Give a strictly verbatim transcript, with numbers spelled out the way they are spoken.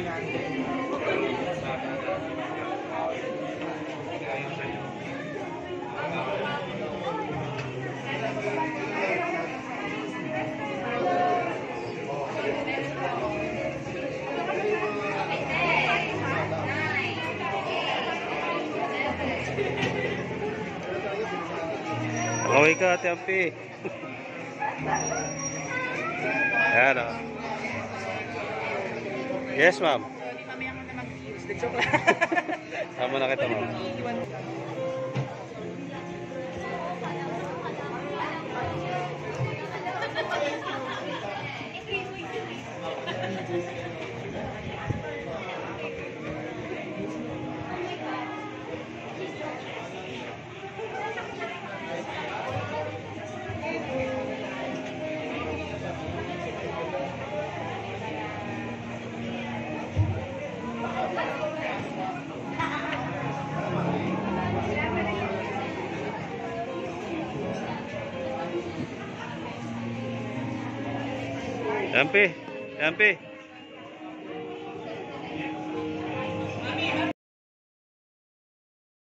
Away ka, Ate Ampi. Ayan o. Yes, ma'am. Mamaya ko na mag-iwas. The joke lang. Sama na kita, ma'am. Ampi, Ampi.